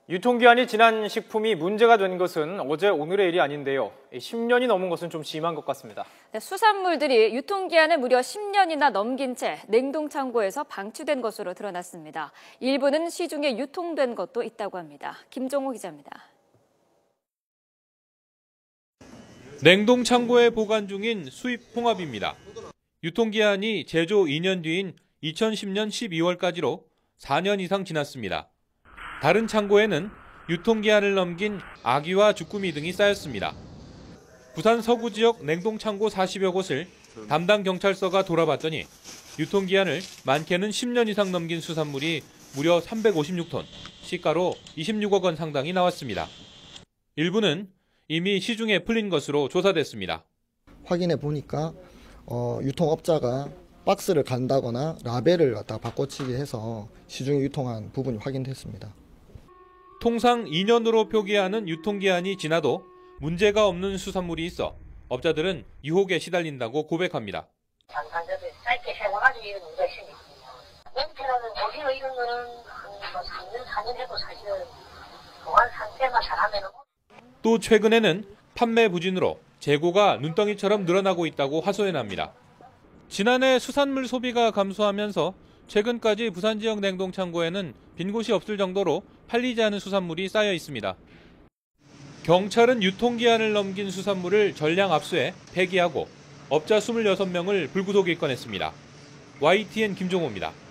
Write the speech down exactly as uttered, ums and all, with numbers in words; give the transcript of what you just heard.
유통기한이 지난 식품이 문제가 된 것은 어제 오늘의 일이 아닌데요. 십 년이 넘은 것은 좀 심한 것 같습니다. 네, 수산물들이 유통기한을 무려 십 년이나 넘긴 채 냉동창고에서 방치된 것으로 드러났습니다. 일부는 시중에 유통된 것도 있다고 합니다. 김종호 기자입니다. 냉동창고에 보관 중인 수입 홍합입니다. 유통기한이 제조 이 년 뒤인 이천십 년 십이월까지로 사 년 이상 지났습니다. 다른 창고에는 유통기한을 넘긴 아귀와 주꾸미 등이 쌓였습니다. 부산 서구 지역 냉동창고 사십여 곳을 담당 경찰서가 돌아봤더니 유통기한을 많게는 십 년 이상 넘긴 수산물이 무려 삼백오십육 톤, 시가로 이십육억 원 상당이 나왔습니다. 일부는 이미 시중에 풀린 것으로 조사됐습니다. 확인해 보니까 어, 유통업자가 박스를 간다거나 라벨을 갖다 바꿔치기 해서 시중에 유통한 부분이 확인됐습니다. 통상 이 년으로 표기하는 유통기한이 지나도 문제가 없는 수산물이 있어 업자들은 유혹에 시달린다고 고백합니다. 장산자들 짧게 해놔가지고 이런 문제가 생겼거든요. 멘트라는 오히려 이런 거는 한뭐 삼 년, 사 년 해도 사실은 보관 상태만 잘하면. 또 최근에는 판매 부진으로 재고가 눈덩이처럼 늘어나고 있다고 하소연합니다. 지난해 수산물 소비가 감소하면서 최근까지 부산 지역 냉동창고에는 빈 곳이 없을 정도로 팔리지 않은 수산물이 쌓여 있습니다. 경찰은 유통기한을 넘긴 수산물을 전량 압수해 폐기하고 업자 이십육 명을 불구속 입건했습니다. 와이티엔 김종호입니다.